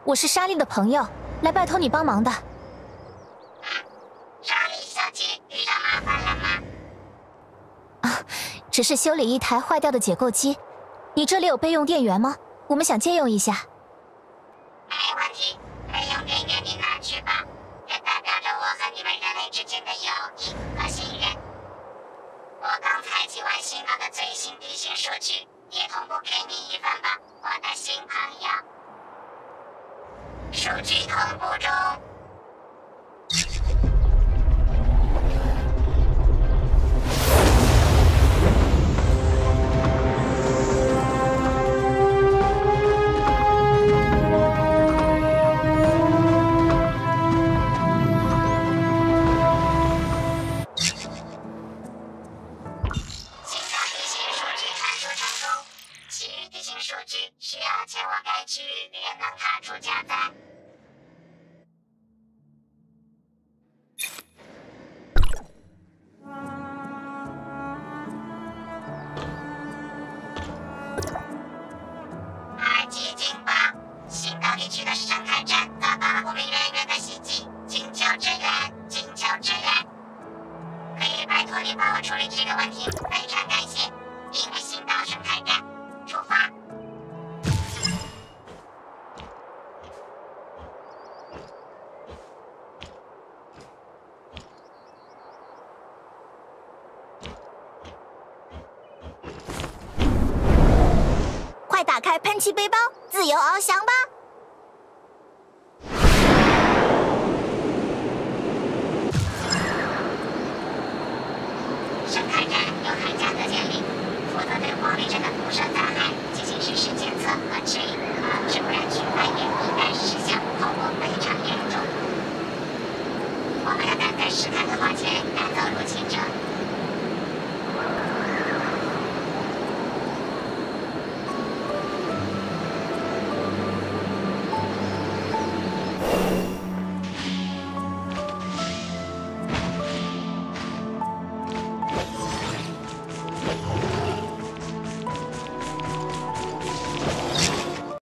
我是莎莉的朋友，来拜托你帮忙的。 莎莉小姐遇到麻烦了吗？ 只是修理一台坏掉的解构机。你这里有备用电源吗？我们想借用一下。 没问题，备用电源你拿去吧，这代表着我和你们人类之间的友谊和信任。我刚采集完新到的最新地形数据，也同步给你一份吧，我的新朋友。数据同步中。数据需要前往该区域也能踏出加载。二级警报！新到地区的生态站遭到了不明人员的袭击，请求支援，请求支援！可以拜托你帮我处理这个问题，非常感谢。因为新岛生态站出发。 快打开喷气背包，自由翱翔吧！ 生态站由海加特建立，负责对黄立镇的辐射灾害进行实时监测和指引，植物人群蔓延易燃事项后果非常严重。我们要赶在史坦克号前赶走入侵者。